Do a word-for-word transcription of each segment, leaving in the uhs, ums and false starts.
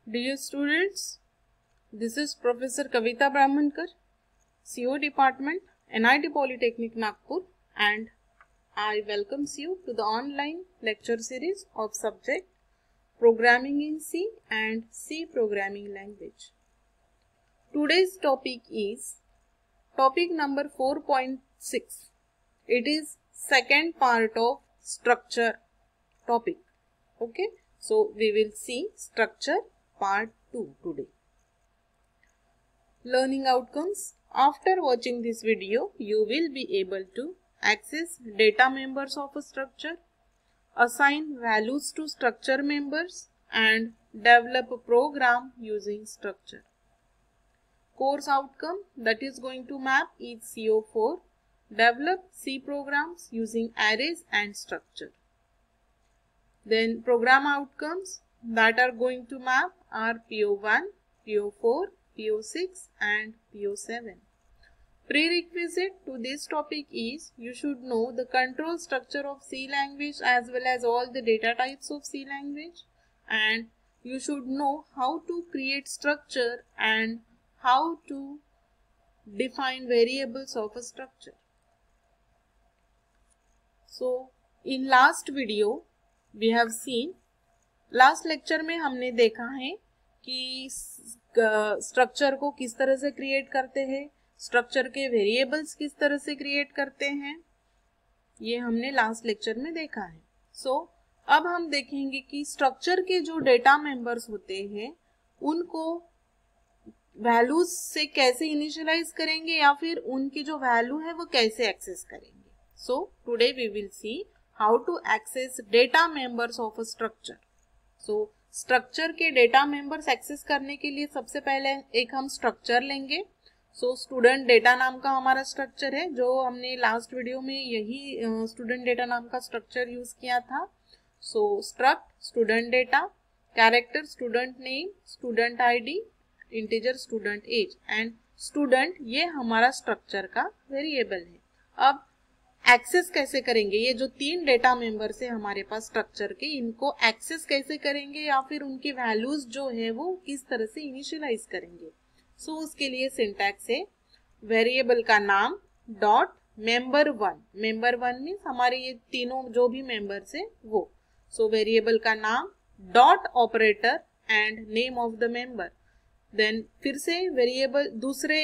Dear students, this is Professor Kavita Brahmankar, C O Department, N I T Polytechnic Nagpur, and I welcomes you to the online lecture series of subject Programming in C and C Programming Language. Today's topic is topic number four point six. It is second part of structure topic. Okay, so we will see structure part two today. Learning outcomes. After watching this video, you will be able to access data members of a structure, assign values to structure members, and develop a program using structure. Course outcome that is going to map is C O four. Develop C programs using arrays and structure. Then program outcomes that are going to map are P O one, P O four, P O six and P O seven. Prerequisite to this topic is you should know the control structure of C language as well as all the data types of C language, and you should know how to create structure and how to define variables of a structure. So in last video we have seen, last lecture में हमने देखा है कि structure को किस तरह से create करते हैं, स्ट्रक्चर के वेरिएबल्स किस तरह से क्रिएट करते हैं, ये हमने लास्ट लेक्चर में देखा है. सो so, अब हम देखेंगे कि स्ट्रक्चर के जो डेटा मेंबर्स होते हैं उनको वैल्यूज से कैसे इनिशियलाइज करेंगे या फिर उनकी जो वैल्यू है वो कैसे एक्सेस करेंगे. So today we will see how to access data members of a structure. So structure के डेटा मेंबर्स एक्सेस करने के लिए सबसे पहले एक हम स्ट्रक्चर लेंगे. सो स्टूडेंट डेटा नाम का हमारा स्ट्रक्चर है, जो हमने लास्ट वीडियो में यही स्टूडेंट डेटा नाम का स्ट्रक्चर यूज किया था. So struct student data, character student name, student ID, integer student age and student, ये हमारा स्ट्रक्चर का वेरिएबल है. अब एक्सेस कैसे करेंगे, ये जो तीन डेटा मेंबर्स है हमारे पास स्ट्रक्चर के, इनको एक्सेस कैसे करेंगे या फिर उनकी वैल्यूज जो है वो किस तरह से इनिशियलाइज करेंगे. सो so, उसके लिए सिंटैक्स है वेरिएबल का नाम dot member one. Member one means हमारे ये तीनों जो भी मेंबर्स है वो. सो वेरिएबल का नाम dot operator and name of the member. Then फिर से वेरिएबल दूसरे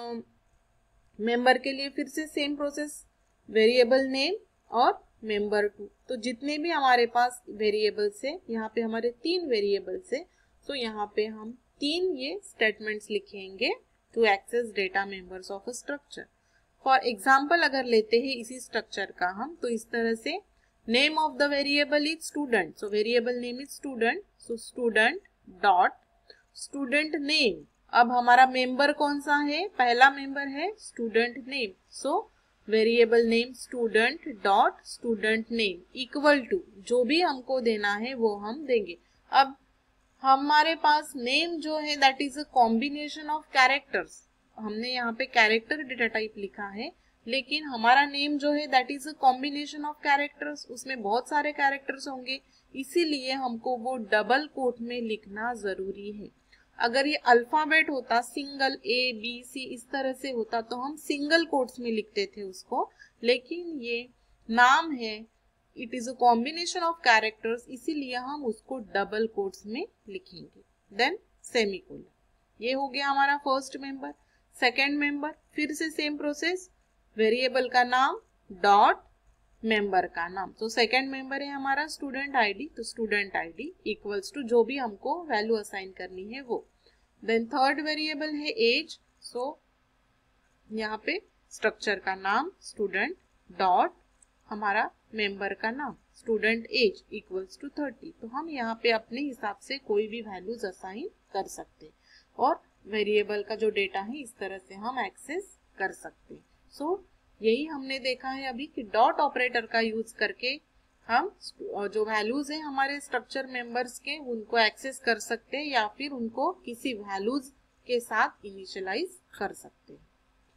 मेंबर uh, के लिए फिर से सेम प्रोसेस, वेरिएबल नेम और मेंबर टू. तो जितने भी हमारे पास वेरिएबल्स है, यहाँ पे हमारे तीन वेरिएबल्स है, तो यहाँ पे हम तीन ये स्टेटमेंट्स लिखेंगे to access data members of a structure. For example अगर लेते हैं इसी स्ट्रक्चर का हम, तो इस तरह से name of the variable is student. So variable name is student. So student dot student name. अब हमारा मेंबर कौन सा है, पहला मेंबर है student name. So variable name student dot student name equal to जो भी हमको देना है वो हम देंगे. अब हमारे पास नेम जो है that is a combination of characters. हमने यहाँ पे कैरेक्टर डेटा टाइप लिखा है, लेकिन हमारा नेम जो है that is a combination of characters. उसमें बहुत सारे कैरेक्टर्स होंगे, इसीलिए हमको वो डबल कोट में लिखना जरूरी है. अगर ये अल्फाबेट होता, सिंगल ए बी सी इस तरह से होता, तो हम सिंगल कोट्स में लिखते थे उसको, लेकिन ये नाम है, it is a combination of characters, इसीलिए हम उसको डबल कोट्स में लिखेंगे. Then semicolon. ये हो गया हमारा फर्स्ट मेंबर. सेकेंड मेंबर फिर से सेम प्रोसेस, वेरिएबल का नाम डॉट मेंबर का नाम. तो सेकेंड मेंबर है हमारा स्टूडेंट आईडी, तो स्टूडेंट आईडी इक्वल्स टू जो भी हमको वैल्यू असाइन करनी है वो. देन थर्ड वेरिएबल है एज. सो यहाँ पे स्ट्रक्चर का नाम स्टूडेंट डॉट हमारा मेंबर का नाम student age equals to thirty. तो हम यहाँ पे अपने हिसाब से कोई भी वैल्यूज असाइन कर सकते और वेरिएबल का जो डेटा है इस तरह से हम एक्सेस कर सकते. सो so, यही हमने देखा है अभी कि डॉट ऑपरेटर का यूज करके हम जो वैल्यूज है हमारे स्ट्रक्चर मेंबर्स के उनको एक्सेस कर सकते हैं या फिर उनको किसी वैल्यूज के साथ इनिशियलाइज कर सकते हैं.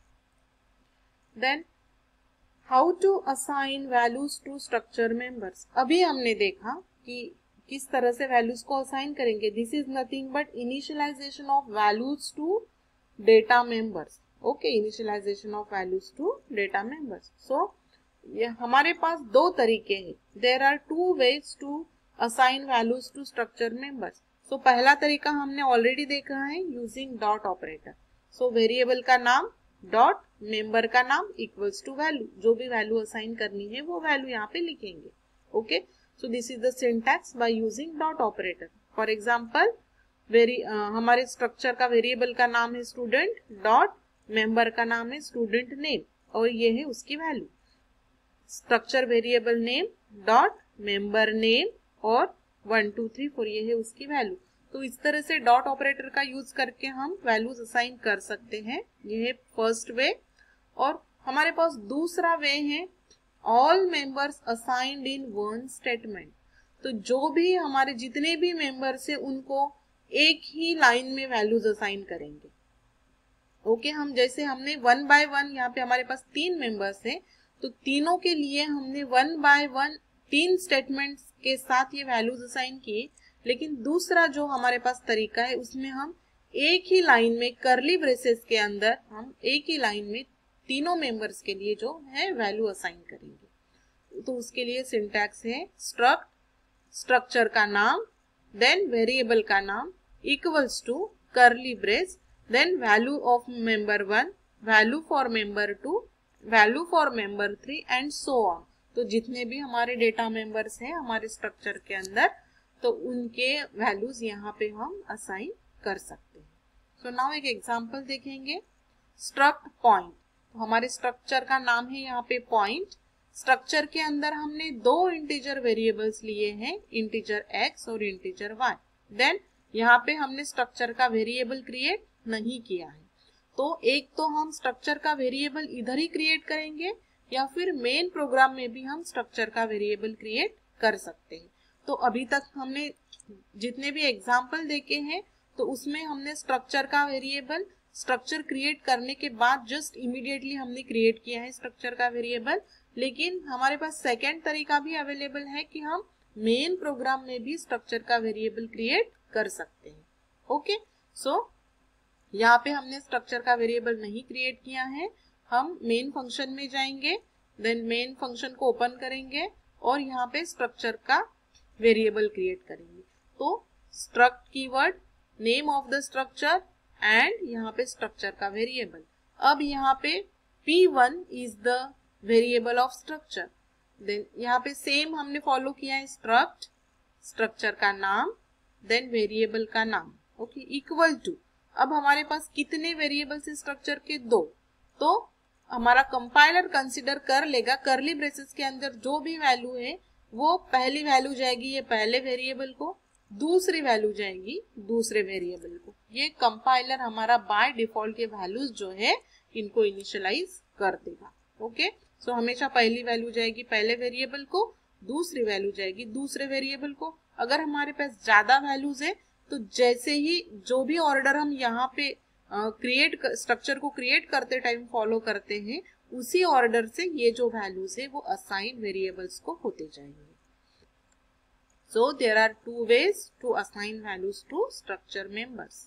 Then how to assign values to structure members. अभी हमने देखा कि किस तरह से वैल्यूज को असाइन करेंगे? This is nothing but initialization of values to data members. Okay, initialization of values to data members. So ये हमारे पास दो तरीके हैं. There are two ways to assign values to structure members. So पहला तरीका हमने ऑलरेडी देखा है, using dot operator. So variable का नाम डॉट, मेंबर का नाम इक्वल्स टू वैल्यू. जो भी वैल्यू असाइन करनी है वो वैल्यू यहाँ पे लिखेंगे. Okay, so this is the syntax by using dot operator. For example, very हमारे स्ट्रक्चर का वेरिएबल का नाम है स्टूडेंट, डॉट मेंबर का नाम है स्टूडेंट नेम, और ये है उसकी value. Structure variable name dot member name और वन टू थ्री फोर, ये है उसकी वैल्यू. तो इस तरह से डॉट ऑपरेटर का यूज करके हम वैल्यूज असाइन कर सकते हैं. ये है फर्स्ट वे. और हमारे पास दूसरा वे है all members assigned in one statement. तो जो भी हमारे जितने भी मेंबर्स है उनको एक ही लाइन में वैल्यूज असाइन करेंगे. ओके, हम जैसे हमने वन बाय वन, यहाँ पे हमारे पास तीन मेंबर्स है, तो तीनों के लिए हमने वन बाय वन तीन स्टेटमेंट्स के साथ ये वैल्यूज असाइन किए. लेकिन दूसरा जो हमारे पास तरीका है उसमें हम एक ही लाइन में कर्ली ब्रेसेस के अंदर हम एक ही लाइन में तीनों मेंबर्स के लिए जो है वैल्यू असाइन करेंगे. तो उसके लिए सिंटैक्स है स्ट्रक्ट, स्ट्रक्चर का नाम, देन वेरिएबल का नाम equals to curly brace, then value of member one, value for member two, value for member three and so on. तो जितने भी हमारे डेटा मेंबर्स हैं हमारे स्ट्रक्चर के अंदर, तो उनके वैल्यूज यहाँ पे हम असाइन कर सकते हैं. सो नाउ एक एग्जांपल देखेंगे. Struct point. तो हमारे स्ट्रक्चर का नाम है यहाँ पे पॉइंट. स्ट्रक्चर के अंदर हमने दो इंटीजर वेरिएबल्स लिए हैं, इंटीजर x और इंटीजर y. देन यहाँ पे हमने स्ट्रक्चर का वेरिएबल क्रिएट नहीं किया है. तो एक तो हम स्ट्रक्चर का वेरिएबल इधर ही क्रिएट करेंगे या फिर मेन प्रोग्राम में भी हम स्ट्रक्चर का वेरिएबल क्रिएट कर सकते हैं. तो अभी तक हमने जितने भी एग्जाम्पल देखे हैं तो उसमें हमने स्ट्रक्चर का वेरिएबल स्ट्रक्चर क्रिएट करने के बाद जस्ट इमीडिएटली हमने क्रिएट किया है स्ट्रक्चर का वेरिएबल. लेकिन हमारे पास सेकेंड तरीका भी अवेलेबल है कि हम मेन प्रोग्राम में भी स्ट्रक्चर का वेरिएबल क्रिएट कर सकते हैं. ओके, सो यहाँ पे हमने स्ट्रक्चर का वेरिएबल नहीं क्रिएट किया है. हम मेन फंक्शन में जाएंगे, देन मेन फंक्शन को ओपन करेंगे और यहाँ पे स्ट्रक्चर का वेरिएबल क्रिएट करेंगे. तो struct keyword, name of the structure and यहाँ पे स्ट्रक्चर का वेरिएबल. अब यहाँ पे P one is the variable of structure. Then यहाँ पे सेम हमने फॉलो किया है, स्ट्रक्ट, स्ट्रक्चर का नाम, देन वेरिएबल का नाम. Okay, equal to. अब हमारे पास कितने वेरिएबल्स है स्ट्रक्चर के? दो. तो हमारा कंपाइलर कंसिडर कर लेगा कर्ली ब्रेसेस के अंदर जो भी वैल्यू है वो पहली वैल्यू जाएगी ये पहले वेरिएबल को, दूसरी वैल्यू जाएगी दूसरे वेरिएबल को. ये कंपाइलर हमारा बाय डिफॉल्ट ये वैल्यूज जो है इनको इनिशियलाइज कर देगा. ओके, सो हमेशा पहली वैल्यू जाएगी पहले वेरिएबल को, दूसरी वैल्यू जाएगी दूसरे वेरिएबल को. अगर हमारे पास ज्यादा वैल्यूज है तो जैसे ही जो भी ऑर्डर हम यहाँ पे क्रिएट uh, स्ट्रक्चर को क्रिएट करते टाइम फॉलो करते हैं उसी ऑर्डर से ये जो वैल्यूज है वो असाइन वेरिएबल्स को होते जाएंगे. So there are two ways to assign values to structure members.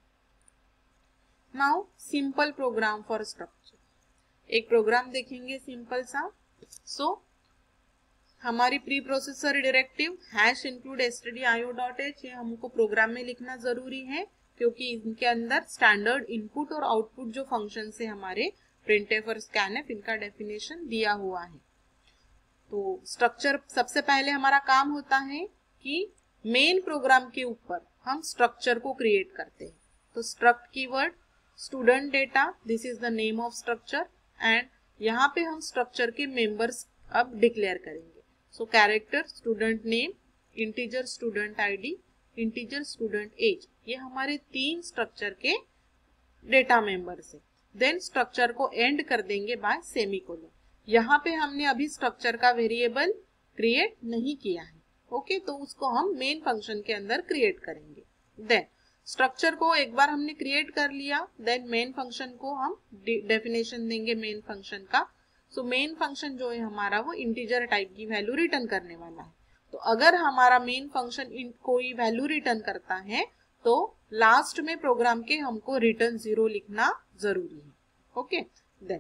Now simple program for structure. एक प्रोग्राम देखेंगे सिंपल सा. सो so, हमारी preprocessor directive hash include stdio dot h ये हमको प्रोग्राम में लिखना जरूरी है क्योंकि इनके अंदर स्टैंडर्ड इनपुट और आउटपुट जो फंक्शन है हमारे प्रिंटफ और स्कैनफ इनका डेफिनेशन दिया हुआ है. तो स्ट्रक्चर सबसे पहले हमारा काम होता है कि मेन प्रोग्राम के ऊपर हम स्ट्रक्चर को क्रिएट करते हैं. तो struct keyword, student data, this is the name of structure and यहाँ पे हम स्ट्रक्चर के मेंबर्स अब डिक्लेयर करेंगे. So character student name, integer student ID, integer student age, ये हमारे तीन स्ट्रक्चर के डेटा मेंबर्स है. देन स्ट्रक्चर को एंड कर देंगे बाय सेमीकोलन. यहाँ पे हमने अभी स्ट्रक्चर का वेरिएबल क्रिएट नहीं किया है. ओके okay, तो उसको हम मेन फंक्शन के अंदर क्रिएट करेंगे. देन स्ट्रक्चर को एक बार हमने क्रिएट कर लिया, देन मेन फंक्शन को हम डेफिनेशन देंगे मेन फंक्शन का. सो मेन फंक्शन जो है हमारा वो इंटीजर टाइप की वैल्यू रिटर्न करने वाला है. तो अगर हमारा मेन फंक्शन इन कोई वैल्यू रिटर्न करता है तो लास्ट में प्रोग्राम के हमको रिटर्न जीरो लिखना जरूरी है। ओके, देन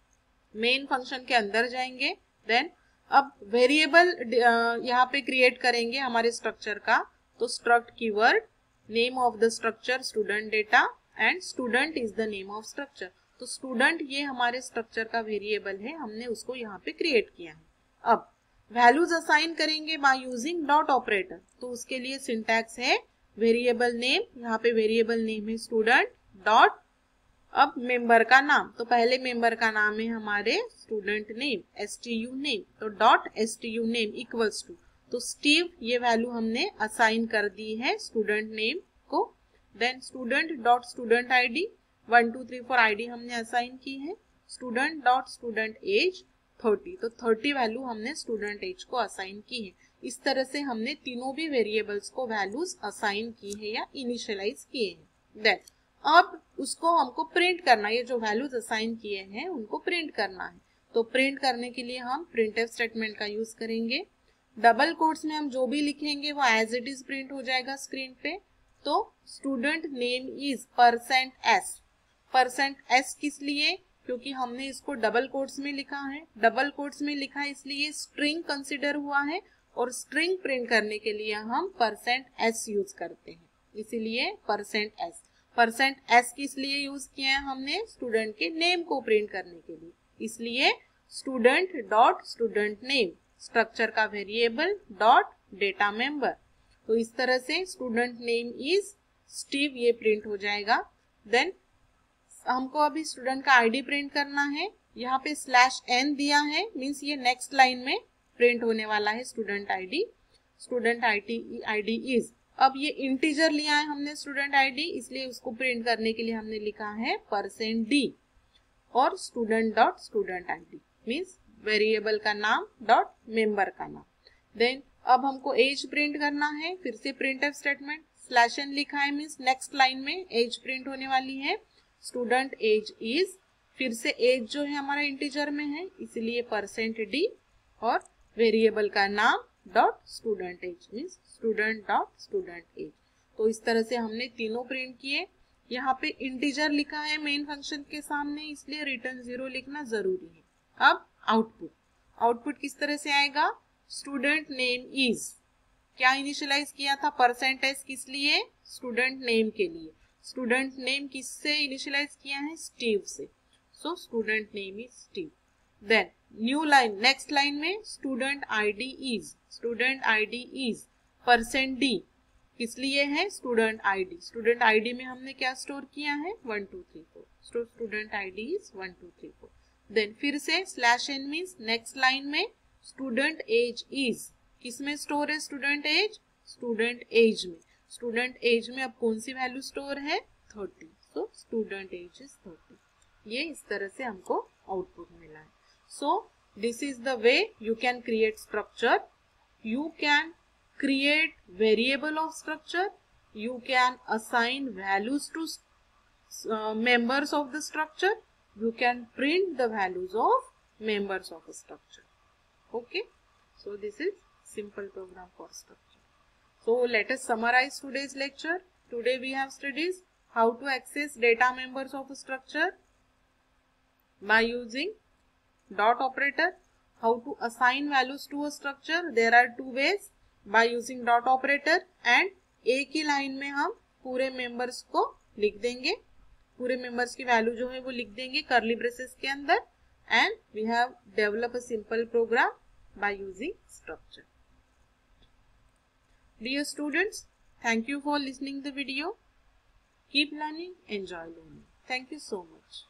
मेन फंक्शन के अंदर जाएंगे। देन अब वेरिएबल यहाँ पे क्रिएट करेंगे हमारे स्ट्रक्चर का। तो struct keyword, name of the structure student data and student is the name of structure. तो स्टूडेंट ये हमारे स्ट्रक्चर का वेरिएबल है, हमने उसको यहाँ पे क्रिएट किया है। अब वैल्यूज असाइन करेंगे बाय यूजिंग डॉट ऑपरेटर। तो उसके लिए सिंटैक्स है वेरिएबल नेम, यहाँ पे वेरिएबल नेम है स्टूडेंट डॉट अब मेंबर का नाम। तो पहले मेंबर का नाम है हमारे student name, S T U name. तो dot S T U name equals to, तो स्टीव ये वैल्यू हमने असाइन कर दी है स्टूडेंट नेम को। Then student dot student ID, one two three four ID हमने असाइन की है। Student dot student age thirty, तो थर्टी वैल्यू हमने स्टूडेंट एज को असाइन की है। इस तरह से हमने तीनों भी वेरिएबल्स को वैल्यूज असाइन की है या इनिशियलाइज किए हैं। देन अब उसको हमको प्रिंट करना है, ये जो वैल्यूज असाइन किए हैं उनको प्रिंट करना है। तो प्रिंट करने के लिए हम प्रिंटफ स्टेटमेंट का यूज करेंगे। डबल कोट्स में हम जो भी लिखेंगे वो एज इट इज प्रिंट हो जाएगा स्क्रीन पे। तो student name is percent S. Percent S किस लिए? क्योंकि हमने इसको डबल कोट्स में लिखा है। डबल कोट्स में लिखा है इसलिए स्ट्रिंग कंसिडर हुआ है और स्ट्रिंग प्रिंट करने के लिए हम परसेंट एस यूज करते हैं, इसीलिए परसेंट एस। परसेंट एस किस लिए यूज किया है हमने? स्टूडेंट के नेम को प्रिंट करने के लिए, इसलिए student dot student name structure का वेरिएबल डॉट डेटा मेंबर। तो इस तरह से स्टूडेंट नेम इज स्टीव ये प्रिंट हो जाएगा। देन हमको अभी स्टूडेंट का आईडी प्रिंट करना है। यहाँ पे स्लैश एन दिया है, मीन्स ये नेक्स्ट लाइन में प्रिंट होने वाला है student ID. Student ID ID is, अब ये इंटीजर लिया है हमने स्टूडेंट आईडी, इसलिए उसको प्रिंट करने के लिए हमने लिखा है परसेंट डी और student dot student ID means variable का नाम डॉट मेंबर का नाम। देन अब हमको एज प्रिंट करना है, फिर से प्रिंटफ स्टेटमेंट, स्लैश एन लिखा है मीन्स नेक्स्ट लाइन में एज प्रिंट होने वाली है। स्टूडेंट एज इज, फिर से एज जो है हमारा इंटीजर में है इसलिए परसेंट डी और वेरिएबल का नाम dot student age means student dot student age. तो इस तरह से हमने तीनों प्रिंट किए। यहाँ पे इंटीजर लिखा है मेन फंक्शन के सामने, इसलिए रिटर्न जीरो लिखना जरूरी है। अब आउटपुट, आउटपुट किस तरह से आएगा? स्टूडेंट नेम इज, क्या इनिशियलाइज किया था? परसेंट एस, किस लिए? स्टूडेंट नेम के लिए। स्टूडेंट नेम किससे इनिशियलाइज किया है? स्टीव से। So student name is Steve. Then new line, next line में student ID is, student ID is percent D, किस लिए है? Student ID. स्टूडेंट आईडी में हमने क्या स्टोर किया है? One two three four. So student ID is one two three four. Then फिर से slash N means next line में स्टूडेंट एज इज, किस में स्टोर है स्टूडेंट एज? स्टूडेंट एज में। स्टूडेंट एज में अब कौन सी वैल्यू स्टोर है? Thirty. So student age is thirty. ये इस तरह से हमको आउटपुट मिला है। So this is the way you can create structure. You can create variable of structure. You can assign values to uh, members of the structure. You can print the values of members of a structure. Okay. So this is simple program for structure. So let us summarize today's lecture. Today we have studied how to access data members of a structure by using dot operator. How to assign values to a structure? There are two ways, by using dot operator and एक ही line में हम पूरे members को लिख देंगे, पूरे members की वैल्यू जो है वो लिख देंगे कर्ली ब्रेसेस के अंदर, and we have develop a simple program by using structure. Dear students, thank you for listening the video. Keep learning, enjoy learning. Thank you so much.